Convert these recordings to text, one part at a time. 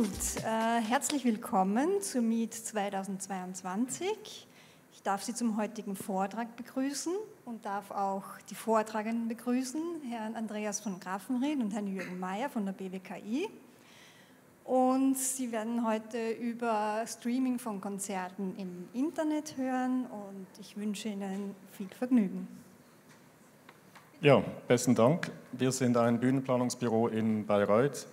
Herzlich willkommen zur Meet 2022. Ich darf Sie zum heutigen Vortrag begrüßen und darf auch die Vortragenden begrüßen, Herrn Andreas von Grafenried und Herrn Jürgen Mayer von der BWKI. Und Sie werden heute über Streaming von Konzerten im Internet hören und ich wünsche Ihnen viel Vergnügen. Ja, besten Dank. Wir sind ein Bühnenplanungsbüro in Bayreuth,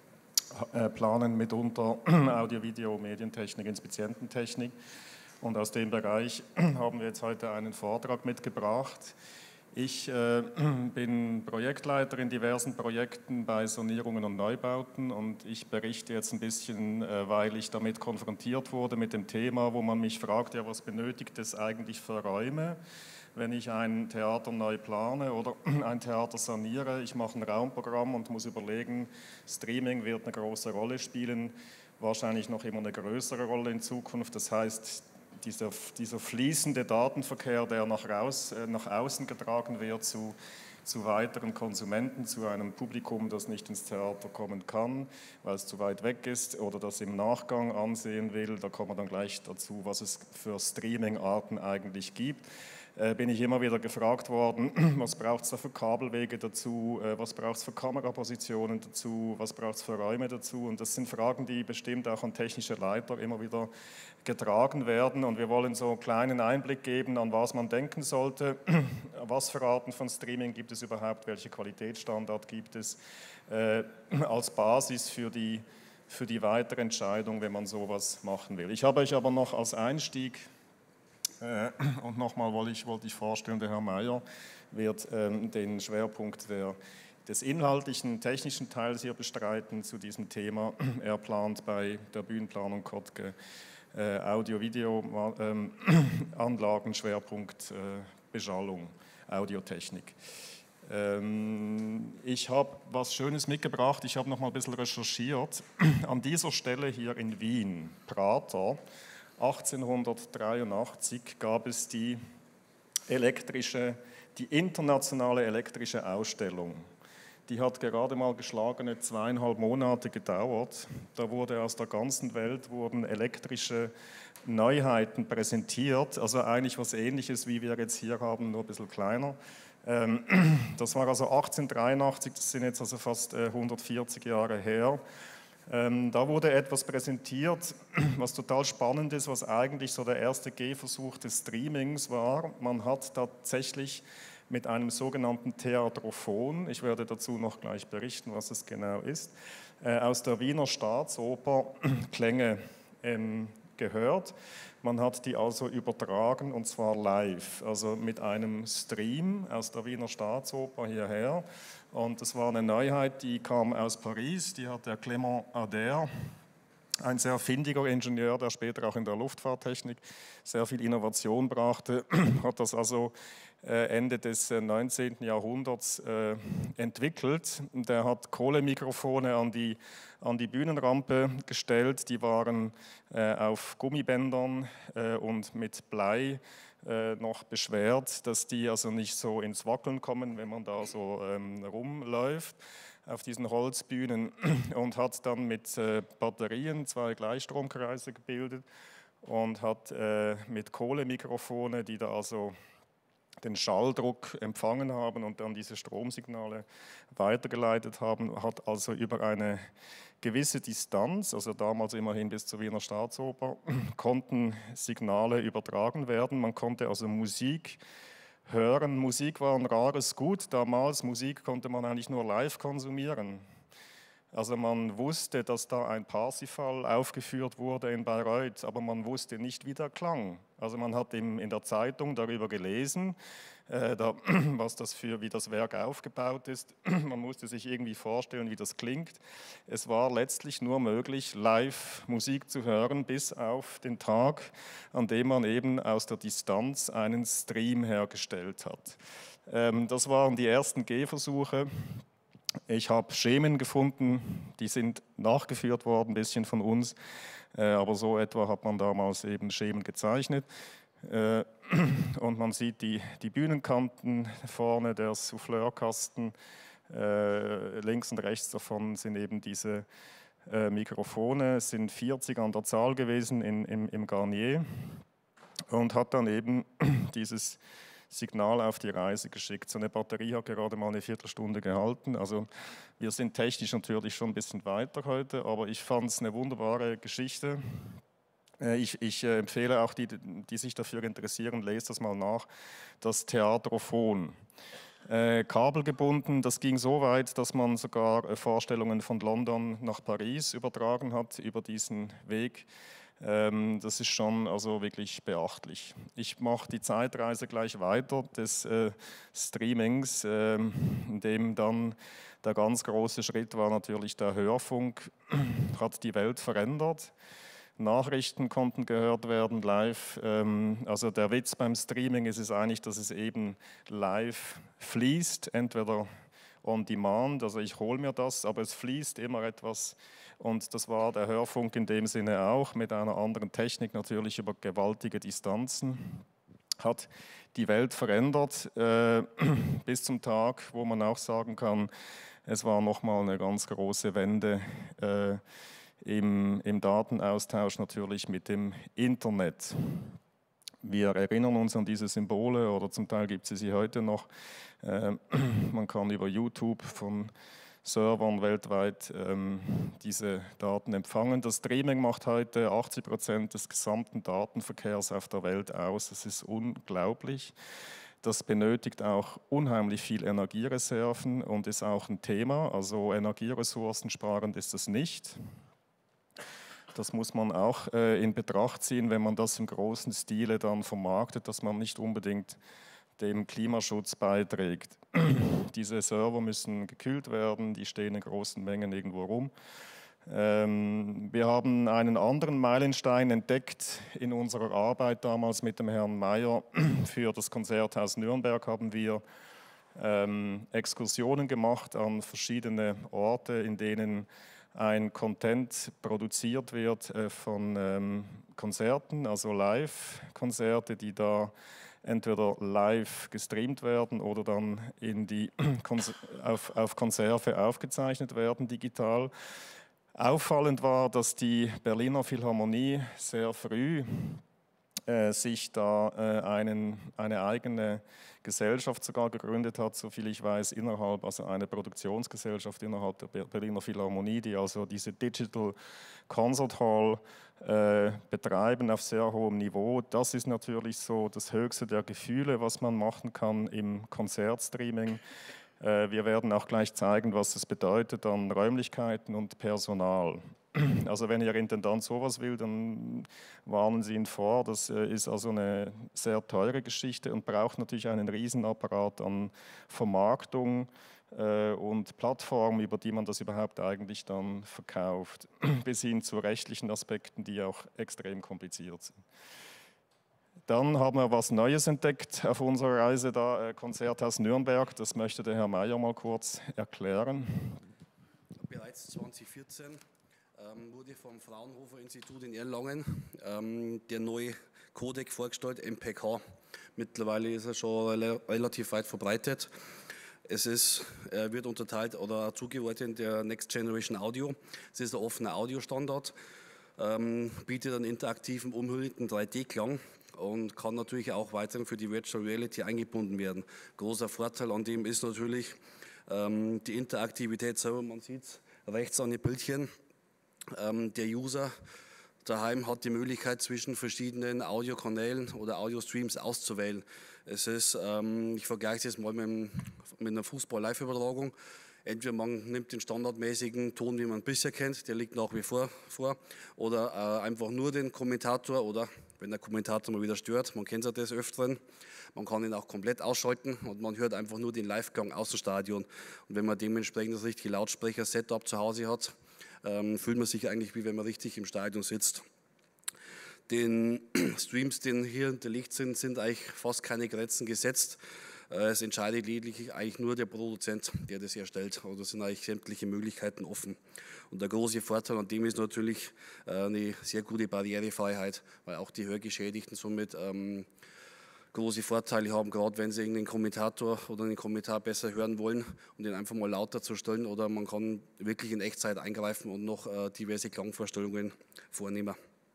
planen mitunter Audio, Video, Medientechnik, Inspiziententechnik. Und aus dem Bereich haben wir jetzt heute einen Vortrag mitgebracht. Ich bin Projektleiter in diversen Projekten bei Sanierungen und Neubauten und ich berichte jetzt ein bisschen, weil ich damit konfrontiert wurde mit dem Thema, wo man mich fragt, ja, was benötigt es eigentlich für Räume, wenn ich ein Theater neu plane oder ein Theater saniere. Ich mache ein Raumprogramm und muss überlegen, Streaming wird eine große Rolle spielen, wahrscheinlich noch immer eine größere Rolle in Zukunft. Das heißt, dieser fließende Datenverkehr, der nach außen getragen wird zu weiteren Konsumenten, zu einem Publikum, das nicht ins Theater kommen kann, weil es zu weit weg ist oder das im Nachgang ansehen will, da kommen wir dann gleich dazu, was es für Streaming-Arten eigentlich gibt. Bin ich immer wieder gefragt worden, was braucht es da für Kabelwege dazu, was braucht es für Kamerapositionen dazu, was braucht es für Räume dazu, und das sind Fragen, die bestimmt auch an technische Leiter immer wieder getragen werden, und wir wollen so einen kleinen Einblick geben, an was man denken sollte, was für Arten von Streaming gibt es überhaupt, welche Qualitätsstandard gibt es als Basis für die weitere Entscheidung, wenn man sowas machen will. Ich habe euch aber noch als Einstieg und nochmal wollte ich vorstellen, der Herr Mayer wird den Schwerpunkt des inhaltlichen, technischen Teils hier bestreiten zu diesem Thema. Er plant bei der Bühnenplanung Kottke Audio-Video-Anlagen, Schwerpunkt Beschallung, Audiotechnik. Ich habe was Schönes mitgebracht, ich habe noch mal ein bisschen recherchiert. An dieser Stelle hier in Wien, Prater, 1883 gab es die internationale elektrische Ausstellung. Die hat gerade mal geschlagene 2,5 Monate gedauert. Da wurde aus der ganzen Welt elektrische Neuheiten präsentiert, also eigentlich was Ähnliches, wie wir jetzt hier haben, nur ein bisschen kleiner. Das war also 1883, das sind jetzt also fast 140 Jahre her. Da wurde etwas präsentiert, was total spannend ist, was eigentlich so der erste Gehversuch des Streamings war. Man hat tatsächlich mit einem sogenannten Theatrophon, ich werde dazu noch gleich berichten, was es genau ist, aus der Wiener Staatsoper Klänge gehört. Man hat die also übertragen, und zwar live, also mit einem Stream aus der Wiener Staatsoper hierher. Und das war eine Neuheit, die kam aus Paris, die hat der Clément Ader, ein sehr findiger Ingenieur, der später auch in der Luftfahrttechnik sehr viel Innovation brachte, hat das also Ende des 19. Jahrhunderts entwickelt. Der hat Kohlemikrofone an die Bühnenrampe gestellt, die waren auf Gummibändern und mit Blei noch beschwert, dass die also nicht so ins Wackeln kommen, wenn man da so rumläuft auf diesen Holzbühnen, und hat dann mit Batterien 2 Gleichstromkreise gebildet und hat mit Kohlemikrofone, die da also den Schalldruck empfangen haben und dann diese Stromsignale weitergeleitet haben, hat also über eine gewisse Distanz, also damals immerhin bis zur Wiener Staatsoper, konnten Signale übertragen werden. Man konnte also Musik hören. Musik war ein rares Gut damals. Musik konnte man eigentlich nur live konsumieren. Also man wusste, dass da ein Parsifal aufgeführt wurde in Bayreuth, aber man wusste nicht, wie der klang. Also man hat in der Zeitung darüber gelesen, wie das Werk aufgebaut ist. Man musste sich irgendwie vorstellen, wie das klingt. Es war letztlich nur möglich, live Musik zu hören, bis auf den Tag, an dem man eben aus der Distanz einen Stream hergestellt hat. Das waren die ersten Gehversuche. Ich habe Schemen gefunden, die sind nachgeführt worden, ein bisschen von uns, aber so etwa hat man damals eben Schemen gezeichnet. Und man sieht die Bühnenkanten vorne, der Souffleurkasten, links und rechts davon sind eben diese Mikrofone, es sind 40 an der Zahl gewesen im Garnier, und hat dann eben dieses Signal auf die Reise geschickt. So eine Batterie hat gerade mal eine Viertelstunde gehalten. Also wir sind technisch natürlich schon ein bisschen weiter heute, aber ich fand es eine wunderbare Geschichte. Ich empfehle auch die sich dafür interessieren, lest das mal nach, das Theatrophon. Kabelgebunden, das ging so weit, dass man sogar Vorstellungen von London nach Paris übertragen hat über diesen Weg. Das ist schon also wirklich beachtlich. Ich mache die Zeitreise gleich weiter des Streamings, in dem dann der ganz große Schritt war natürlich der Hörfunk, hat die Welt verändert. Nachrichten konnten gehört werden live. Also der Witz beim Streaming ist es eigentlich, dass es eben live fließt, entweder on demand, also ich hole mir das, aber es fließt immer etwas. Und das war der Hörfunk in dem Sinne auch, mit einer anderen Technik natürlich über gewaltige Distanzen. Hat die Welt verändert, bis zum Tag, wo man auch sagen kann, es war nochmal eine ganz große Wende im Datenaustausch natürlich mit dem Internet. Wir erinnern uns an diese Symbole, oder zum Teil gibt es sie heute noch. Man kann über YouTube von Servern weltweit diese Daten empfangen. Das Streaming macht heute 80% des gesamten Datenverkehrs auf der Welt aus. Das ist unglaublich. Das benötigt auch unheimlich viel Energiereserven und ist auch ein Thema. Also energieressourcensparend ist es nicht. Das muss man auch in Betracht ziehen, wenn man das im großen Stile dann vermarktet, dass man nicht unbedingt dem Klimaschutz beiträgt. Diese Server müssen gekühlt werden, die stehen in großen Mengen irgendwo rum. Wir haben einen anderen Meilenstein entdeckt in unserer Arbeit damals mit dem Herrn Meyer. Für das Konzerthaus Nürnberg haben wir Exkursionen gemacht an verschiedene Orte, in denen ein Content produziert wird von Konzerten, also Live-Konzerte, die da entweder live gestreamt werden oder dann auf Konserve aufgezeichnet werden, digital. Auffallend war, dass die Berliner Philharmonie sehr früh sich da eine eigene Gesellschaft sogar gegründet hat, soviel ich weiß, also eine Produktionsgesellschaft innerhalb der Berliner Philharmonie, die also diese Digital Concert Hall betreiben auf sehr hohem Niveau. Das ist natürlich so das höchste der Gefühle, was man machen kann im Konzertstreaming. Wir werden auch gleich zeigen, was das bedeutet an Räumlichkeiten und Personal. Also wenn Ihr Intendant sowas will, dann warnen Sie ihn vor. Das ist also eine sehr teure Geschichte und braucht natürlich einen Riesenapparat an Vermarktung und Plattformen, über die man das überhaupt eigentlich dann verkauft, bis hin zu rechtlichen Aspekten, die auch extrem kompliziert sind. Dann haben wir was Neues entdeckt auf unserer Reise da, Konzerthaus Nürnberg. Das möchte der Herr Meyer mal kurz erklären. Bereits 2014 wurde vom Fraunhofer Institut in Erlangen der neue Codec vorgestellt, MPEG-H. Mittlerweile ist er schon relativ weit verbreitet. Wird unterteilt oder zugeordnet in der Next Generation Audio. Es ist ein offener Audiostandard, bietet einen interaktiven, umhüllenden 3D-Klang und kann natürlich auch weiterhin für die Virtual Reality eingebunden werden. Großer Vorteil an dem ist natürlich die Interaktivität selber. Man sieht es rechts an den Bildchen. Der User daheim hat die Möglichkeit, zwischen verschiedenen Audiokanälen oder Audiostreams auszuwählen. Ich vergleiche es jetzt mal mit einer Fußball-Live-Übertragung. Entweder man nimmt den standardmäßigen Ton, wie man bisher kennt, der liegt nach wie vor oder einfach nur den Kommentator, oder wenn der Kommentator mal wieder stört, man kennt ja des Öfteren, man kann ihn auch komplett ausschalten und man hört einfach nur den Live-Klang aus dem Stadion. Und wenn man dementsprechend das richtige Lautsprecher-Setup zu Hause hat, fühlt man sich eigentlich, wie wenn man richtig im Stadion sitzt. Den Streams, die hier hinterlegt sind, sind eigentlich fast keine Grenzen gesetzt. Es entscheidet lediglich eigentlich nur der Produzent, der das erstellt. Oder sind eigentlich sämtliche Möglichkeiten offen. Und der große Vorteil an dem ist natürlich eine sehr gute Barrierefreiheit, weil auch die Hörgeschädigten somit große Vorteile haben, gerade wenn Sie irgendeinen Kommentator oder einen Kommentar besser hören wollen und den einfach mal lauter zu stellen, oder man kann wirklich in Echtzeit eingreifen und noch diverse Klangvorstellungen vornehmen.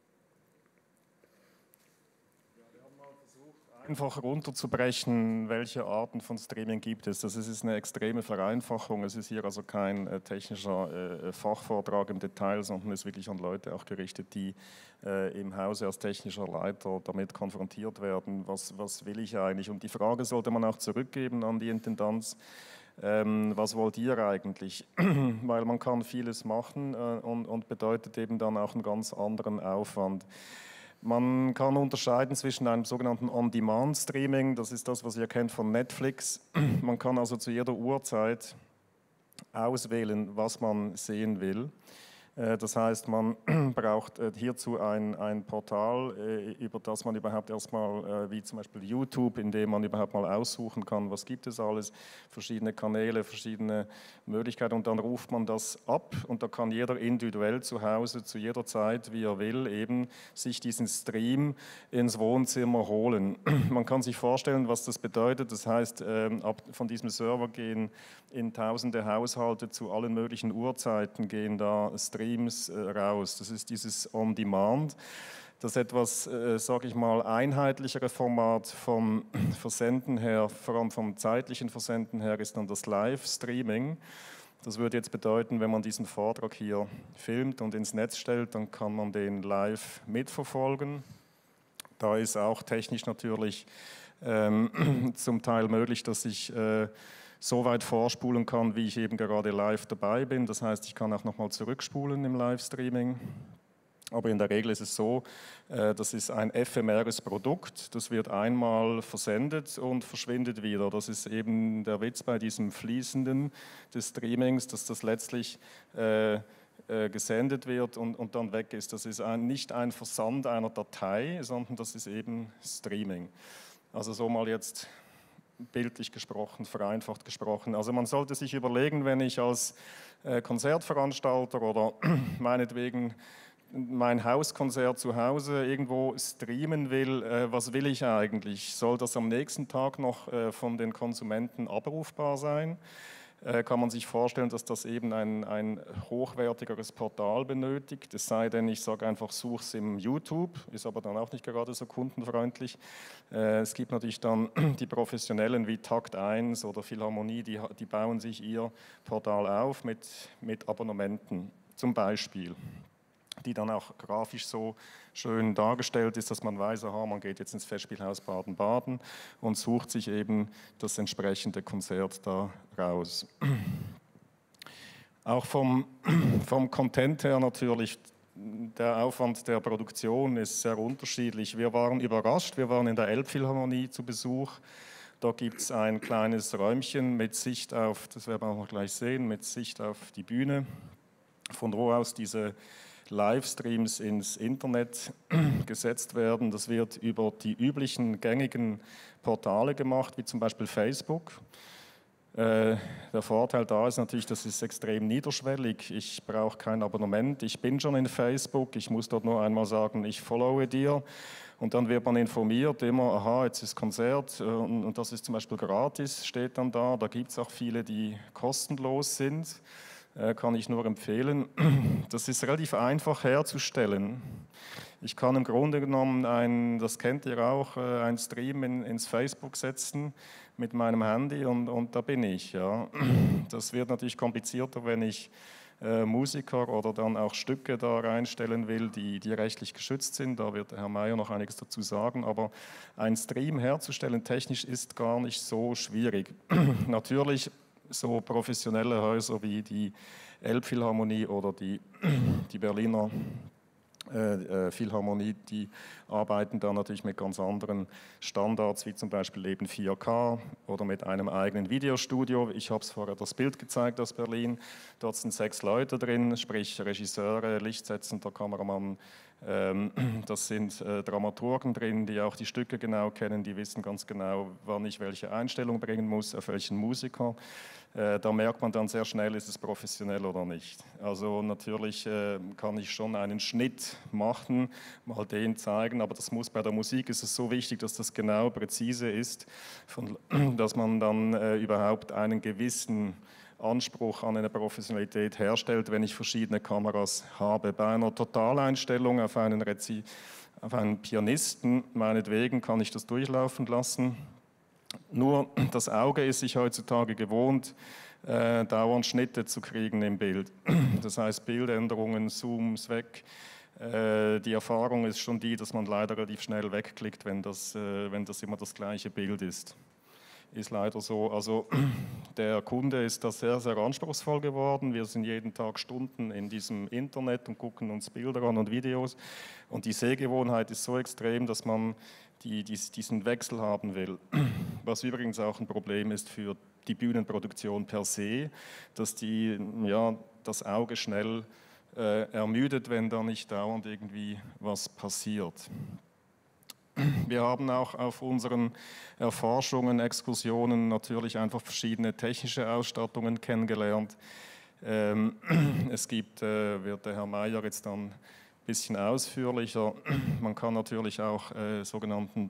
Einfach runterzubrechen, welche Arten von Streaming gibt es. Das ist eine extreme Vereinfachung. Es ist hier also kein technischer Fachvortrag im Detail, sondern es ist wirklich an Leute auch gerichtet, die im Hause als technischer Leiter damit konfrontiert werden. Was will ich eigentlich? Und die Frage sollte man auch zurückgeben an die Intendanz. Was wollt ihr eigentlich? Weil man kann vieles machen und bedeutet eben dann auch einen ganz anderen Aufwand. Man kann unterscheiden zwischen einem sogenannten On-Demand-Streaming, das ist das, was ihr kennt von Netflix. Man kann also zu jeder Uhrzeit auswählen, was man sehen will. Das heißt, man braucht hierzu ein Portal, über das man überhaupt erstmal, wie zum Beispiel YouTube, in dem man überhaupt mal aussuchen kann, was gibt es alles, verschiedene Kanäle, verschiedene Möglichkeiten, und dann ruft man das ab und da kann jeder individuell zu Hause, zu jeder Zeit, wie er will, eben sich diesen Stream ins Wohnzimmer holen. Man kann sich vorstellen, was das bedeutet. Das heißt, von diesem Server gehen in tausende Haushalte zu allen möglichen Uhrzeiten, gehen da Streams raus. Das ist dieses On-Demand. Das etwas, sage ich mal, einheitlichere Format vom Versenden her, vor allem vom zeitlichen Versenden her, ist dann das Live-Streaming. Das würde jetzt bedeuten, wenn man diesen Vortrag hier filmt und ins Netz stellt, dann kann man den live mitverfolgen. Da ist auch technisch natürlich zum Teil möglich, dass ich so weit vorspulen kann, wie ich eben gerade live dabei bin. Das heißt, ich kann auch nochmal zurückspulen im Livestreaming. Aber in der Regel ist es so, das ist ein ephemeres Produkt, das wird einmal versendet und verschwindet wieder. Das ist eben der Witz bei diesem Fließenden des Streamings, dass das letztlich gesendet wird und dann weg ist. Das ist nicht ein Versand einer Datei, sondern das ist eben Streaming. Also so mal jetzt bildlich gesprochen, vereinfacht gesprochen. Also man sollte sich überlegen, wenn ich als Konzertveranstalter oder meinetwegen mein Hauskonzert zu Hause irgendwo streamen will, was will ich eigentlich? Soll das am nächsten Tag noch von den Konsumenten abrufbar sein? Kann man sich vorstellen, dass das eben ein hochwertigeres Portal benötigt. Es sei denn, ich sage einfach, suche es im YouTube, ist aber dann auch nicht gerade so kundenfreundlich. Es gibt natürlich dann die Professionellen wie Takt 1 oder Philharmonie, die bauen sich ihr Portal auf mit Abonnementen zum Beispiel, die dann auch grafisch so schön dargestellt ist, dass man weiß, aha, man geht jetzt ins Festspielhaus Baden-Baden und sucht sich eben das entsprechende Konzert da raus. Auch vom Content her natürlich, der Aufwand der Produktion ist sehr unterschiedlich. Wir waren überrascht, wir waren in der Elbphilharmonie zu Besuch. Da gibt es ein kleines Räumchen mit Sicht auf, das werden wir auch noch gleich sehen, mit Sicht auf die Bühne, von wo aus diese Livestreams ins Internet gesetzt werden. Das wird über die üblichen gängigen Portale gemacht, wie zum Beispiel Facebook. Der Vorteil da ist natürlich, das ist extrem niederschwellig. Ich brauche kein Abonnement, ich bin schon in Facebook, ich muss dort nur einmal sagen, ich followe dir. Und dann wird man informiert, immer, aha, jetzt ist Konzert und das ist zum Beispiel gratis, steht dann da. Da gibt es auch viele, die kostenlos sind. Kann ich nur empfehlen. Das ist relativ einfach herzustellen. Ich kann im Grunde genommen, das kennt ihr auch, ein Stream ins Facebook setzen mit meinem Handy und da bin ich. Ja. Das wird natürlich komplizierter, wenn ich Musiker oder dann auch Stücke da reinstellen will, die rechtlich geschützt sind. Da wird Herr Mayer noch einiges dazu sagen. Aber ein Stream herzustellen technisch ist gar nicht so schwierig. Natürlich so professionelle Häuser wie die Elbphilharmonie oder die Berliner Philharmonie, die arbeiten da natürlich mit ganz anderen Standards, wie zum Beispiel eben 4K oder mit einem eigenen Videostudio. Ich habe es vorher das Bild gezeigt aus Berlin. Dort sind 6 Leute drin, sprich Regisseure, lichtsetzender Kameramann, Das sind Dramaturgen drin, die auch die Stücke genau kennen, die wissen ganz genau, wann ich welche Einstellung bringen muss, auf welchen Musiker. Da merkt man dann sehr schnell, ist es professionell oder nicht. Also natürlich kann ich schon einen Schnitt machen, mal den zeigen, aber das muss bei der Musik ist es so wichtig, dass das genau präzise ist, dass man dann überhaupt einen gewissen Anspruch an eine Professionalität herstellt, wenn ich verschiedene Kameras habe. Bei einer Totaleinstellung auf einen Pianisten, meinetwegen, kann ich das durchlaufen lassen. Nur das Auge ist sich heutzutage gewohnt, dauernd Schnitte zu kriegen im Bild. Das heißt Bildänderungen, Zooms weg. Die Erfahrung ist schon die, dass man leider relativ schnell wegklickt, wenn das immer das gleiche Bild ist. Ist leider so. Also der Kunde ist da sehr, sehr anspruchsvoll geworden. Wir sind jeden Tag Stunden in diesem Internet und gucken uns Bilder an und Videos. Und die Sehgewohnheit ist so extrem, dass man diesen Wechsel haben will. Was übrigens auch ein Problem ist für die Bühnenproduktion per se, dass das Auge schnell ermüdet, wenn da nicht dauernd irgendwie was passiert. Wir haben auch auf unseren Erforschungen, Exkursionen natürlich einfach verschiedene technische Ausstattungen kennengelernt. Es gibt, wird der Herr Meier jetzt dann ein bisschen ausführlicher, man kann natürlich auch sogenannten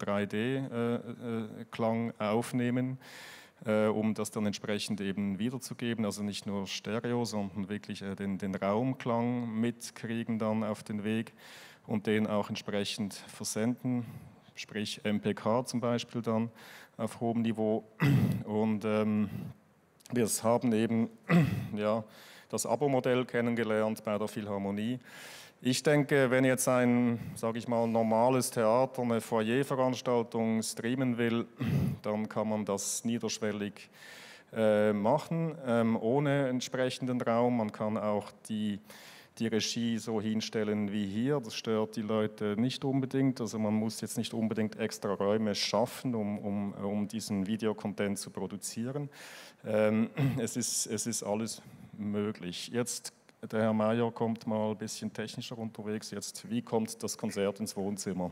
3D-Klang aufnehmen, um das dann entsprechend eben wiederzugeben, also nicht nur Stereo, sondern wirklich den Raumklang mitkriegen dann auf den Weg und den auch entsprechend versenden, sprich MPK zum Beispiel dann auf hohem Niveau. Und wir haben eben das Abo-Modell kennengelernt bei der Philharmonie. Ich denke, wenn jetzt ein, sage ich mal, normales Theater eine Foyerveranstaltung streamen will, dann kann man das niederschwellig machen, ohne entsprechenden Raum. Man kann auch die Regie so hinstellen wie hier, das stört die Leute nicht unbedingt, also man muss jetzt nicht unbedingt extra Räume schaffen, um diesen Videocontent zu produzieren. Es ist alles möglich. Jetzt, der Herr Meier kommt mal ein bisschen technischer unterwegs, jetzt, wie kommt das Konzert ins Wohnzimmer?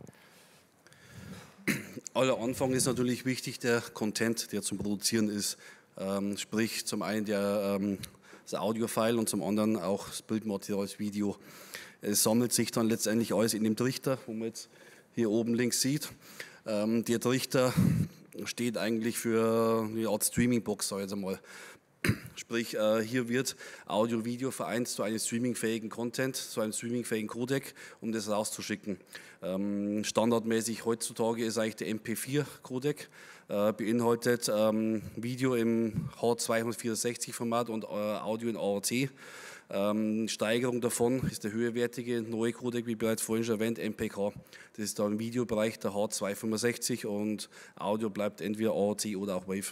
Aller Anfang ist natürlich wichtig der Content, der zum Produzieren ist, sprich zum einen das Audio-File und zum anderen auch das Bildmaterial, das Video. Es sammelt sich dann letztendlich alles in dem Trichter, wo man jetzt hier oben links sieht. Der Trichter steht eigentlich für eine Art Streaming-Box, sage ich jetzt einmal. Sprich, hier wird Audio und Video vereint zu einem streamingfähigen Content, zu einem streamingfähigen Codec, um das rauszuschicken. Standardmäßig heutzutage ist eigentlich der MP4-Codec, beinhaltet Video im H264-Format und Audio in AAC. Steigerung davon ist der höherwertige neue Codec, wie bereits vorhin schon erwähnt, MPK. Das ist dann im Videobereich der H265 und Audio bleibt entweder AAC oder auch Wave.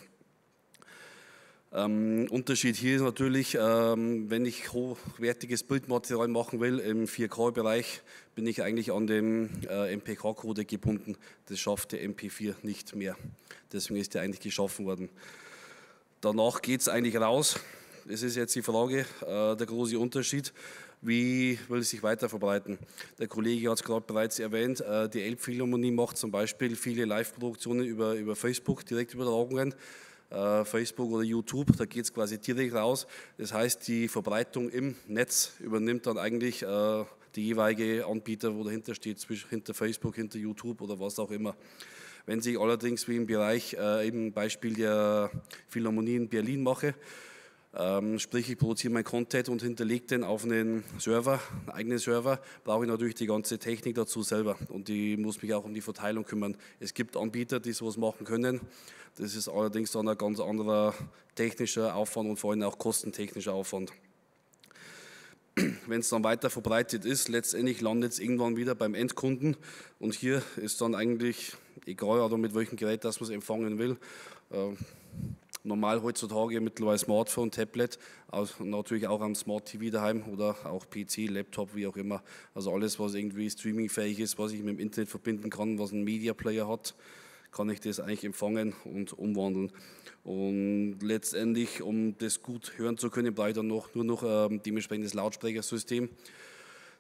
Unterschied hier ist natürlich, wenn ich hochwertiges Bildmaterial machen will im 4K-Bereich, bin ich eigentlich an den MPK-Codec gebunden. Das schafft der MP4 nicht mehr. Deswegen ist der eigentlich geschaffen worden. Danach geht es eigentlich raus. Es ist jetzt die Frage, der große Unterschied, wie will es sich weiter verbreiten? Der Kollege hat es gerade bereits erwähnt, die Elbphilharmonie macht zum Beispiel viele Live-Produktionen über Facebook, Direktübertragungen. Facebook oder YouTube, da geht es quasi direkt raus. Das heißt, die Verbreitung im Netz übernimmt dann eigentlich der jeweilige Anbieter, wo dahinter steht, hinter Facebook, hinter YouTube oder was auch immer. Wenn ich allerdings wie im Bereich eben Beispiel der Philharmonie in Berlin mache, sprich ich produziere meinen Content und hinterlege den auf einen Server, einen eigenen Server, brauche ich natürlich die ganze Technik dazu selber und die muss mich auch um die Verteilung kümmern. Es gibt Anbieter, die sowas machen können. Das ist allerdings dann ein ganz anderer technischer Aufwand und vor allem auch kostentechnischer Aufwand. Wenn es dann weiter verbreitet ist, letztendlich landet es irgendwann wieder beim Endkunden und hier ist dann eigentlich egal, oder mit welchem Gerät das man es empfangen will. Normal heutzutage mittlerweile Smartphone, Tablet, also natürlich auch am Smart TV daheim oder auch PC, Laptop, wie auch immer. Also alles, was irgendwie streamingfähig ist, was ich mit dem Internet verbinden kann, was einen Media Player hat, kann ich das eigentlich empfangen und umwandeln. Und letztendlich, um das gut hören zu können, brauche ich dann nur noch dementsprechendes Lautsprechersystem.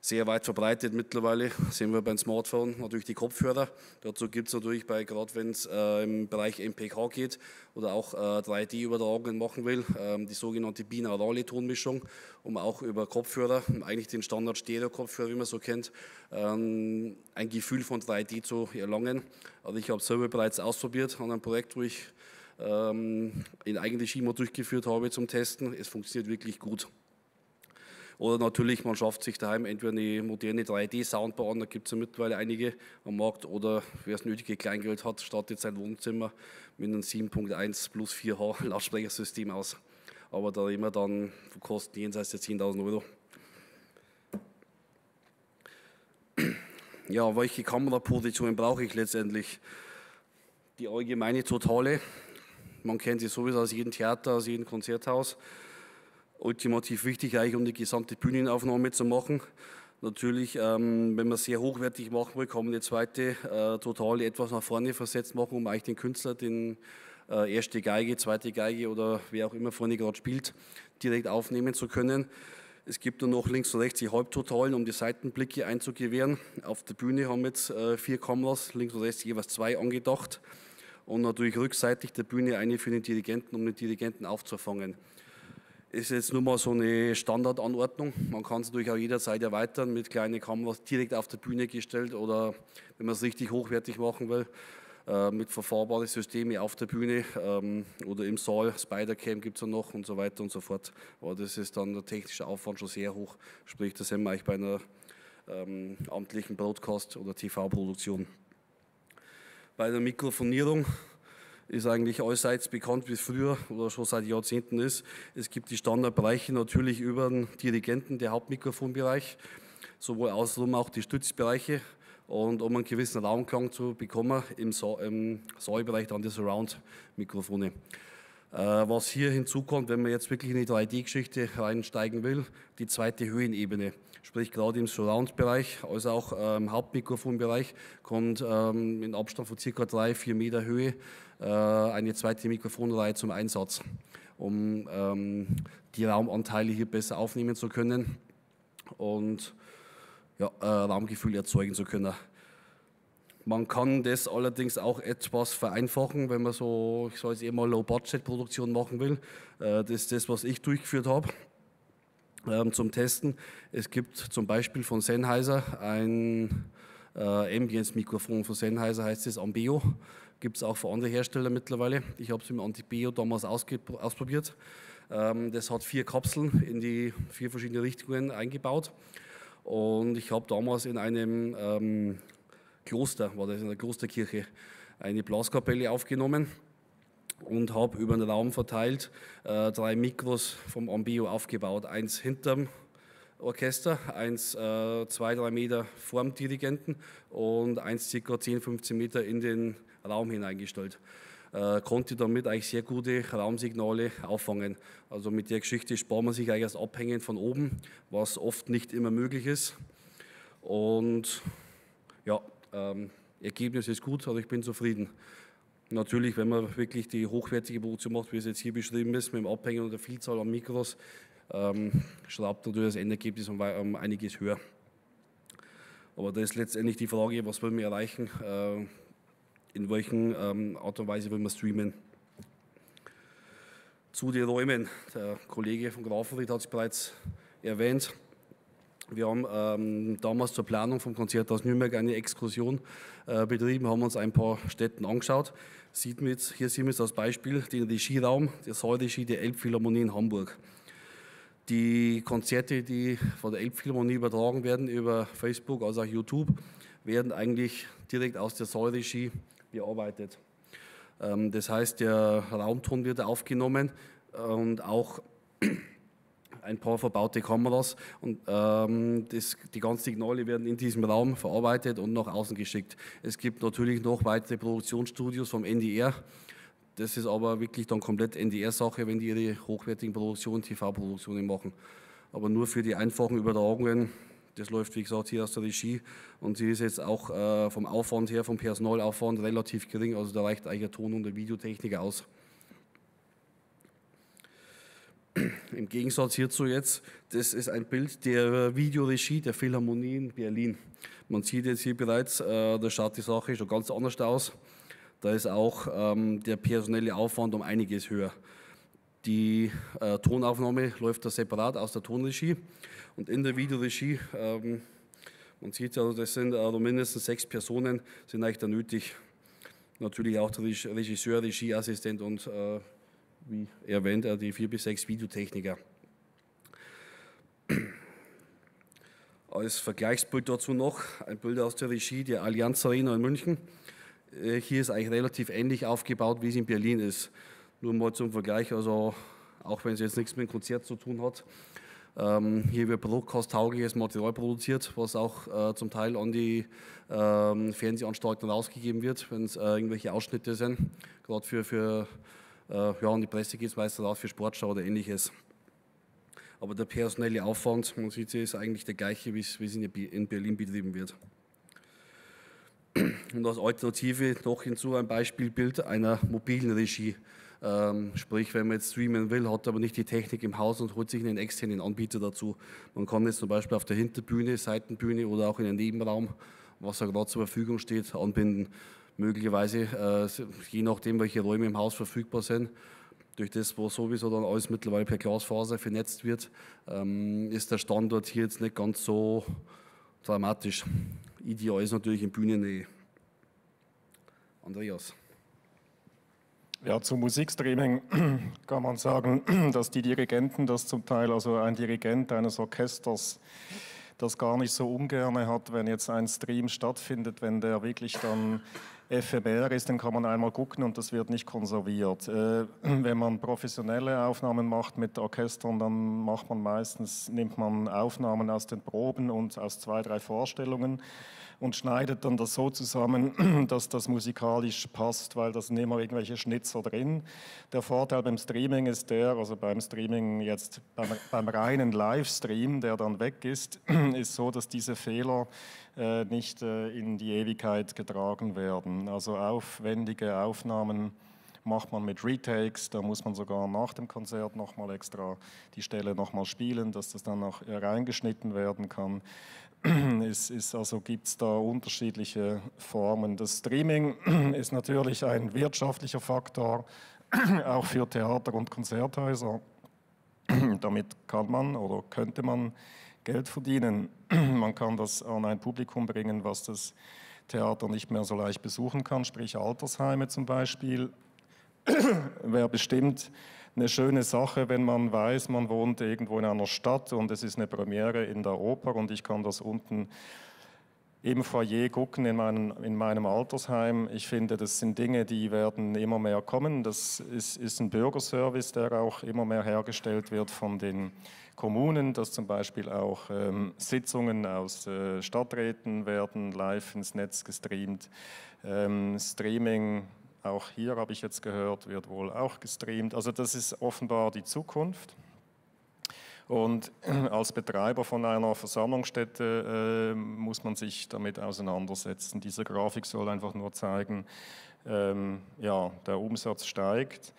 sehr weit verbreitet mittlerweile, sehen wir beim Smartphone, natürlich die Kopfhörer. Dazu gibt es natürlich, gerade wenn es im Bereich MPK geht oder auch 3D-Übertragungen machen will, die sogenannte binaurale Tonmischung, um auch über Kopfhörer, eigentlich den Standard-Stereo-Kopfhörer, wie man so kennt, ein Gefühl von 3D zu erlangen. Also ich habe es selber bereits ausprobiert an einem Projekt, wo ich in Eigenregie mal durchgeführt habe zum Testen. Es funktioniert wirklich gut. Oder natürlich, man schafft sich daheim entweder eine moderne 3D-Soundbar an, da gibt es ja mittlerweile einige am Markt, oder wer das nötige Kleingeld hat, startet sein Wohnzimmer mit einem 7.1 plus 4H Lautsprechersystem aus. Aber da reden wir dann von Kosten jenseits der 10.000 Euro. Ja, welche Kamerapositionen brauche ich letztendlich? Die allgemeine totale, man kennt sie sowieso aus jedem Theater, aus jedem Konzerthaus. Ultimativ wichtig eigentlich, um die gesamte Bühnenaufnahme zu machen. Natürlich, wenn man sehr hochwertig machen will, kann man die zweite Totale etwas nach vorne versetzt machen, um eigentlich den Künstler, den erste Geige, zweite Geige oder wer auch immer vorne gerade spielt, direkt aufnehmen zu können. Es gibt nur noch links und rechts die Halbtotalen, um die Seitenblicke einzugewähren. Auf der Bühne haben wir jetzt 4 Kameras, links und rechts jeweils 2 angedacht. Und natürlich rückseitig der Bühne eine für den Dirigenten, um den Dirigenten aufzufangen. Ist jetzt nur mal so eine Standardanordnung. Man kann es natürlich auch jederzeit erweitern mit kleinen Kameras direkt auf der Bühne gestellt oder wenn man es richtig hochwertig machen will, mit verfahrbaren Systemen auf der Bühne oder im Saal, Spidercam gibt es ja noch und so weiter und so fort. Aber das ist dann der technische Aufwand schon sehr hoch, sprich das sind wir eigentlich bei einer amtlichen Broadcast- oder TV-Produktion. Bei der Mikrofonierung ist eigentlich allseits bekannt, wie es früher oder schon seit Jahrzehnten ist. Es gibt die Standardbereiche natürlich über den Dirigenten, der Hauptmikrofonbereich, sowohl außenrum auch die Stützbereiche. Und um einen gewissen Raumklang zu bekommen, im Saalbereich dann die Surround-Mikrofone. Was hier hinzukommt, wenn man jetzt wirklich in die 3D-Geschichte reinsteigen will, die zweite Höhenebene. Sprich gerade im Surround-Bereich, also auch im Hauptmikrofonbereich, kommt in Abstand von ca. 3-4 Meter Höhe eine zweite Mikrofonreihe zum Einsatz, um die Raumanteile hier besser aufnehmen zu können und ja, Raumgefühl erzeugen zu können. Man kann das allerdings auch etwas vereinfachen, wenn man so, ich soll jetzt eher mal Low-Budget-Produktion machen will. Das ist das, was ich durchgeführt habe zum Testen. Es gibt zum Beispiel von Sennheiser ein Ambience-Mikrofon von Sennheiser, heißt es Ambeo. Gibt es auch für andere Hersteller mittlerweile. Ich habe es mit Ambeo damals ausprobiert. Das hat 4 Kapseln in die 4 verschiedene Richtungen eingebaut. Und ich habe damals in einem Kloster, war das in der Klosterkirche, eine Blaskapelle aufgenommen und habe über den Raum verteilt 3 Mikros vom Ambeo aufgebaut. Eins hinterm Orchester, eins 2-3 Meter vorm Dirigenten und eins ca. 10-15 Meter in den Raum hineingestellt. Konnte damit eigentlich sehr gute Raumsignale auffangen. Also mit der Geschichte spart man sich eigentlich das Abhängen von oben, was oft nicht immer möglich ist. Und ja, Ergebnis ist gut, also ich bin zufrieden. Natürlich, wenn man wirklich die hochwertige Produktion macht, wie es jetzt hier beschrieben ist, mit dem Abhängen und der Vielzahl an Mikros, schraubt natürlich das Endergebnis um einiges höher. Aber da ist letztendlich die Frage, was wollen wir erreichen, in welchen Art und Weise wollen wir streamen. Zu den Räumen, der Kollege von Grafenried hat es bereits erwähnt. Wir haben damals zur Planung vom Konzert aus Nürnberg eine Exkursion betrieben, haben uns ein paar Städten angeschaut. Hier sehen wir jetzt als Beispiel den Regieraum der Saalregie der Elbphilharmonie in Hamburg. Die Konzerte, die von der Elbphilharmonie übertragen werden über Facebook, also auch YouTube, werden eigentlich direkt aus der Saalregie bearbeitet. Das heißt, der Raumton wird aufgenommen und auch ein paar verbaute Kameras und die ganzen Signale werden in diesem Raum verarbeitet und nach außen geschickt. Es gibt natürlich noch weitere Produktionsstudios vom NDR. Das ist aber wirklich dann komplett NDR-Sache, wenn die ihre hochwertigen Produktionen, TV-Produktionen machen. Aber nur für die einfachen Übertragungen, das läuft wie gesagt hier aus der Regie und sie ist jetzt auch vom Aufwand her, vom Personalaufwand relativ gering, also da reicht eigentlich ein Ton- und ein Videotechniker aus. Im Gegensatz hierzu jetzt, das ist ein Bild der Videoregie der Philharmonie in Berlin. Man sieht jetzt hier bereits, da schaut die Sache schon ganz anders aus. Da ist auch der personelle Aufwand um einiges höher. Die Tonaufnahme läuft da separat aus der Tonregie und in der Videoregie, man sieht ja, das sind mindestens 6 Personen, sind eigentlich da nötig. Natürlich auch der Regisseur, Regieassistent und wie erwähnt, die 4 bis 6 Videotechniker. Als Vergleichsbild dazu noch ein Bild aus der Regie der Allianz Arena in München. Hier ist eigentlich relativ ähnlich aufgebaut, wie es in Berlin ist. Nur mal zum Vergleich, also auch wenn es jetzt nichts mit dem Konzert zu tun hat. Hier wird broadcast-taugliches Material produziert, was auch zum Teil an die Fernsehanstalten rausgegeben wird, wenn es irgendwelche Ausschnitte sind. Gerade für an die Presse geht es meistens raus, für Sportschau oder Ähnliches. Aber der personelle Aufwand, man sieht, ist eigentlich der gleiche, wie es in Berlin betrieben wird. Und als Alternative noch hinzu ein Beispielbild einer mobilen Regie. Sprich, wenn man jetzt streamen will, hat aber nicht die Technik im Haus und holt sich einen externen Anbieter dazu. Man kann jetzt zum Beispiel auf der Hinterbühne, Seitenbühne oder auch in einem Nebenraum, was ja gerade zur Verfügung steht, anbinden. Möglicherweise, je nachdem, welche Räume im Haus verfügbar sind, durch das, wo sowieso dann alles mittlerweile per Glasfaser vernetzt wird, ist der Standort hier jetzt nicht ganz so dramatisch. Ideal ist natürlich in Bühnennähe. Andreas. Ja, zum Musikstreaming kann man sagen, dass die Dirigenten das zum Teil, also ein Dirigent eines Orchesters, das gar nicht so ungern hat, wenn jetzt ein Stream stattfindet, wenn der wirklich dann ephemer ist, dann kann man einmal gucken und das wird nicht konserviert. Wenn man professionelle Aufnahmen macht mit Orchestern, dann nimmt man Aufnahmen aus den Proben und aus 2, 3 Vorstellungen und schneidet dann das so zusammen, dass das musikalisch passt, weil da sind immer irgendwelche Schnitzer drin. Der Vorteil beim Streaming ist also beim Streaming jetzt, beim reinen Livestream, der dann weg ist so, dass diese Fehler nicht in die Ewigkeit getragen werden. Also aufwendige Aufnahmen macht man mit Retakes, da muss man sogar nach dem Konzert nochmal extra die Stelle nochmal spielen, dass das dann noch reingeschnitten werden kann. Also gibt es da unterschiedliche Formen. Das Streaming ist natürlich ein wirtschaftlicher Faktor, auch für Theater- und Konzerthäuser. Damit kann man oder könnte man Geld verdienen. Man kann das an ein Publikum bringen, was das Theater nicht mehr so leicht besuchen kann, sprich Altersheime zum Beispiel. Wäre bestimmt eine schöne Sache, wenn man weiß, man wohnt irgendwo in einer Stadt und es ist eine Premiere in der Oper und ich kann das unten im Foyer gucken in meinem Altersheim. Ich finde, das sind Dinge, die werden immer mehr kommen. Das ist ein Bürgerservice, der auch immer mehr hergestellt wird von den Kommunen, dass zum Beispiel auch Sitzungen aus Stadträten werden live ins Netz gestreamt. Streaming, auch hier habe ich jetzt gehört, wird wohl auch gestreamt. Also das ist offenbar die Zukunft. Und als Betreiber von einer Versammlungsstätte muss man sich damit auseinandersetzen. Diese Grafik soll einfach nur zeigen, ja, der Umsatz steigt,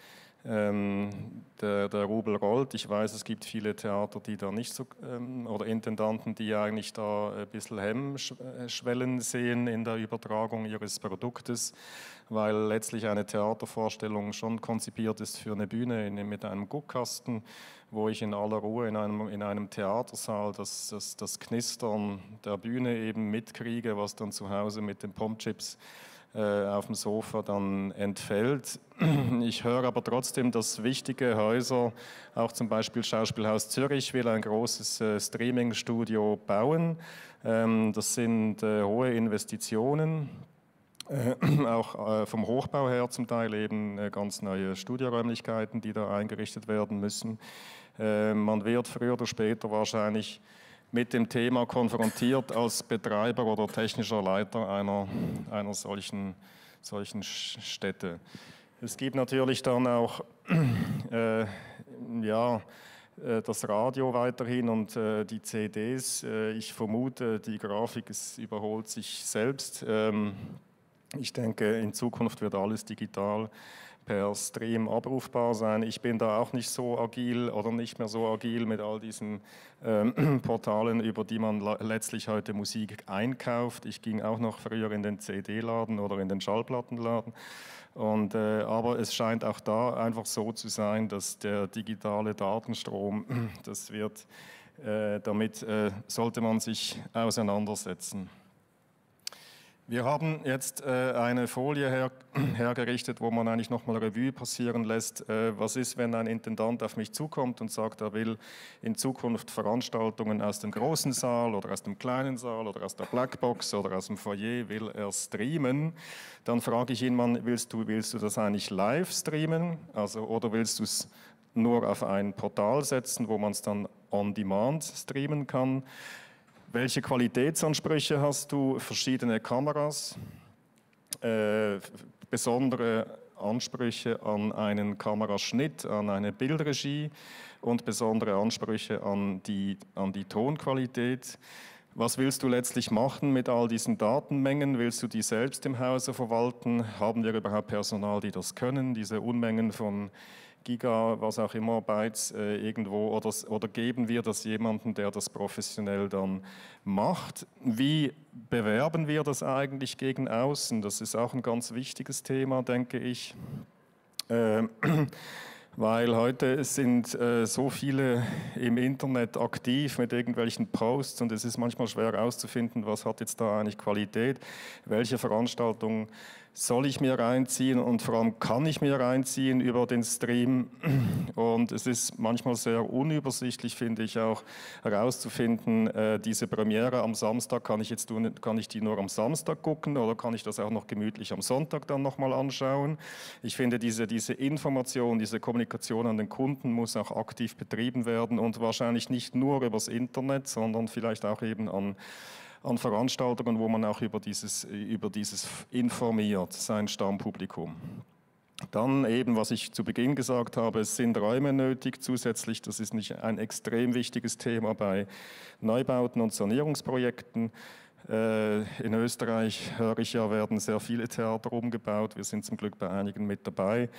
der Rubel rollt. Ich weiß, es gibt viele Theater, die da nicht so, oder Intendanten, die eigentlich da ein bisschen Hemmschwellen sehen in der Übertragung ihres Produktes, weil letztlich eine Theatervorstellung schon konzipiert ist für eine Bühne mit einem Guckkasten, wo ich in aller Ruhe in einem Theatersaal das Knistern der Bühne eben mitkriege, was dann zu Hause mit den Pommes-Chips auf dem Sofa dann entfällt. Ich höre aber trotzdem, dass wichtige Häuser, auch zum Beispiel Schauspielhaus Zürich, will ein großes Streaming-Studio bauen. Das sind hohe Investitionen. Auch vom Hochbau her zum Teil eben ganz neue Studioräumlichkeiten, die da eingerichtet werden müssen. Man wird früher oder später wahrscheinlich mit dem Thema konfrontiert als Betreiber oder technischer Leiter einer solchen Stätte. Es gibt natürlich dann auch das Radio weiterhin und die CDs. Ich vermute, die Grafik überholt sich selbst. Ich denke, in Zukunft wird alles digital per Stream abrufbar sein. Ich bin da auch nicht so agil oder nicht mehr so agil mit all diesen Portalen, über die man letztlich heute Musik einkauft. Ich ging auch noch früher in den CD-Laden oder in den Schallplattenladen. Aber es scheint auch da einfach so zu sein, dass der digitale Datenstrom, damit sollte man sich auseinandersetzen. Wir haben jetzt eine Folie hergerichtet, wo man eigentlich nochmal Revue passieren lässt. Was ist, wenn ein Intendant auf mich zukommt und sagt, er will in Zukunft Veranstaltungen aus dem großen Saal oder aus dem kleinen Saal oder aus der Blackbox oder aus dem Foyer, will er streamen? Dann frage ich ihn, willst du das eigentlich live streamen? Oder willst du es nur auf ein Portal setzen, wo man es dann on demand streamen kann? Welche Qualitätsansprüche hast du? Verschiedene Kameras, besondere Ansprüche an einen Kameraschnitt, an eine Bildregie und besondere Ansprüche an die Tonqualität. Was willst du letztlich machen mit all diesen Datenmengen? Willst du die selbst im Hause verwalten? Haben wir überhaupt Personal, die das können, diese Unmengen von Giga, was auch immer, Bytes irgendwo, oder geben wir das jemandem, der das professionell dann macht? Wie bewerben wir das eigentlich gegen außen? Das ist auch ein ganz wichtiges Thema, denke ich. Weil heute sind so viele im Internet aktiv mit irgendwelchen Posts und es ist manchmal schwer herauszufinden, was hat jetzt da eigentlich Qualität, welche Veranstaltungen soll ich mir reinziehen und vor allem kann ich mir reinziehen über den Stream. Und es ist manchmal sehr unübersichtlich, finde ich, auch herauszufinden, diese Premiere am Samstag, kann ich die nur am Samstag gucken oder kann ich das auch noch gemütlich am Sonntag dann nochmal anschauen? Ich finde, diese Information, diese Kommunikation an den Kunden muss auch aktiv betrieben werden und wahrscheinlich nicht nur übers Internet, sondern vielleicht auch eben an Veranstaltungen, wo man auch über dieses informiert, sein Stammpublikum. Dann eben, was ich zu Beginn gesagt habe, es sind Räume nötig zusätzlich, das ist nicht ein extrem wichtiges Thema bei Neubauten und Sanierungsprojekten. In Österreich, höre ich ja, werden sehr viele Theater umgebaut, wir sind zum Glück bei einigen mit dabei.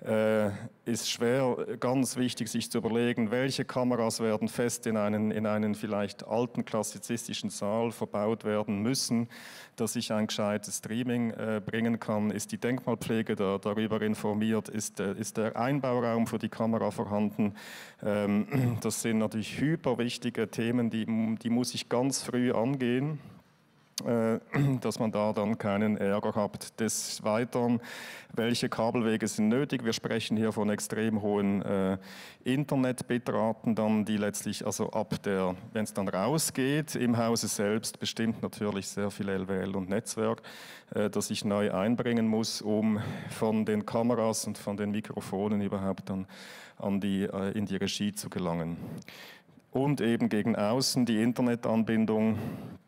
Ist schwer, ganz wichtig, sich zu überlegen, welche Kameras werden fest in einen vielleicht alten klassizistischen Saal verbaut werden müssen, dass ich ein gescheites Streaming bringen kann. Ist die Denkmalpflege darüber informiert? Ist der Einbauraum für die Kamera vorhanden? Das sind natürlich hyperwichtige Themen, die muss ich ganz früh angehen, dass man da dann keinen Ärger hat. Des Weiteren, welche Kabelwege sind nötig? Wir sprechen hier von extrem hohen Internet-Bitraten, dann die letztlich, also wenn es dann rausgeht im Hause selbst, bestimmt natürlich sehr viel LWL und Netzwerk, das ich neu einbringen muss, um von den Kameras und von den Mikrofonen überhaupt dann in die Regie zu gelangen. Und eben gegen außen die Internetanbindung